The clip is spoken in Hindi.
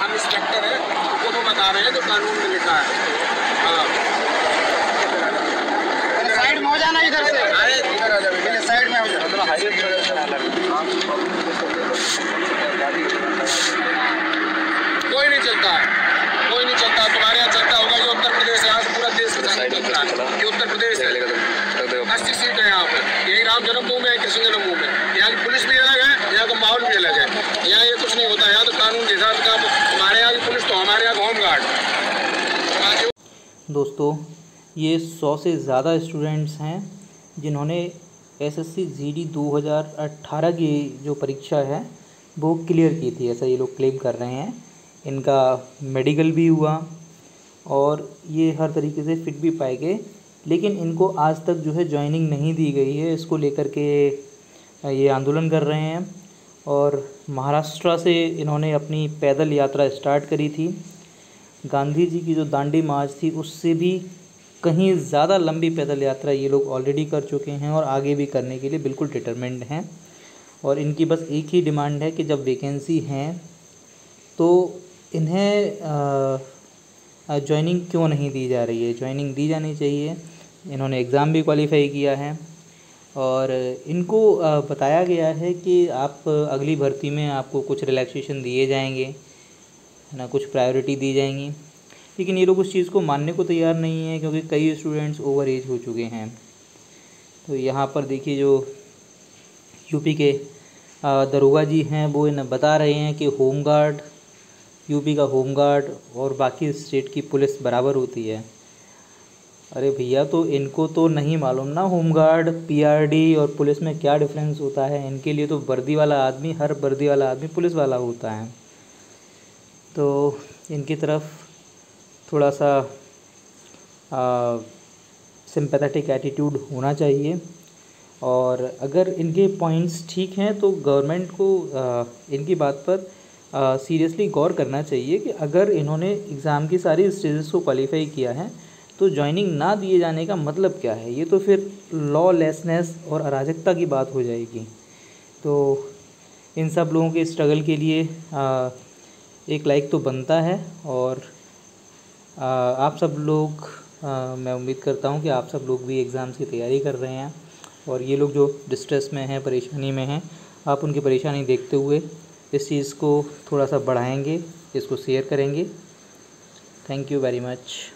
हम इंस्पेक्टर हैं, वो तो बता रहे हैं जो कानून में लिखा है। हाँ, साइड में हो जाना, इधर से अरे इधर आ जाओ, साइड में हो जाओ। कोई नहीं चलता है, कोई नहीं चलता। तुम्हारे यहाँ चलता होगा, ये उत्तर प्रदेश है, यहाँ से पूरा देश चल रहा है। ये उत्तर प्रदेश है, 80 सीट है यहाँ पर। यही राम जन्मभूमि है, कृष्ण जन्मभूमि है। यहाँ की पुलिस भी अलग है, यहाँ का माहौल भी अलग है। यहाँ ये कुछ नहीं होता, यहाँ तो कानून के हिसाब से। हमारे यहाँ की पुलिस तो हमारे यहाँ होम गार्ड। दोस्तों, ये 100 से ज़्यादा स्टूडेंट्स हैं जिन्होंने एसएससी जीडी 2018 की जो परीक्षा है वो क्लियर की थी, ऐसा ये लोग क्लेम कर रहे हैं। इनका मेडिकल भी हुआ और ये हर तरीके से फिट भी पाए गए, लेकिन इनको आज तक जो है जॉइनिंग नहीं दी गई है। इसको लेकर के ये आंदोलन कर रहे हैं और महाराष्ट्र से इन्होंने अपनी पैदल यात्रा स्टार्ट करी थी। गांधी जी की जो दांडी मार्च थी उससे भी कहीं ज़्यादा लंबी पैदल यात्रा ये लोग ऑलरेडी कर चुके हैं और आगे भी करने के लिए बिल्कुल डिटरमिन्ड हैं। और इनकी बस एक ही डिमांड है कि जब वैकेंसी हैं तो इन्हें जॉइनिंग क्यों नहीं दी जा रही है, जॉइनिंग दी जानी चाहिए। इन्होंने एग्ज़ाम भी क्वालिफाई किया है और इनको बताया गया है कि आप अगली भर्ती में आपको कुछ रिलैक्सेशन दिए जाएंगे, है ना, कुछ प्रायोरिटी दी जाएंगी। लेकिन ये लोग उस चीज़ को मानने को तैयार नहीं है क्योंकि कई स्टूडेंट्स ओवर एज हो चुके हैं। तो यहाँ पर देखिए जो यूपी के दरोगा जी हैं वो इन्हें बता रहे हैं कि होमगार्ड, यूपी का होमगार्ड और बाकी स्टेट की पुलिस बराबर होती है। अरे भैया, तो इनको तो नहीं मालूम ना होमगार्ड, पीआरडी और पुलिस में क्या डिफरेंस होता है। इनके लिए तो वर्दी वाला आदमी, हर वर्दी वाला आदमी पुलिस वाला होता है। तो इनकी तरफ थोड़ा सा सिंपैथेटिक एटीट्यूड होना चाहिए और अगर इनके पॉइंट्स ठीक हैं तो गवर्नमेंट को इनकी बात पर सीरियसली गौर करना चाहिए कि अगर इन्होंने एग्ज़ाम की सारी स्टेजेस को क्वालिफाई किया है तो जॉइनिंग ना दिए जाने का मतलब क्या है। ये तो फिर लॉलेसनेस और अराजकता की बात हो जाएगी। तो इन सब लोगों के स्ट्रगल के लिए एक लाइक तो बनता है और आप सब लोग, मैं उम्मीद करता हूँ कि आप सब लोग भी एग्ज़ाम्स की तैयारी कर रहे हैं और ये लोग जो डिस्ट्रेस में हैं, परेशानी में हैं, आप उनकी परेशानी देखते हुए इस चीज़ को थोड़ा सा बढ़ाएंगे, इसको शेयर करेंगे। Thank you very much.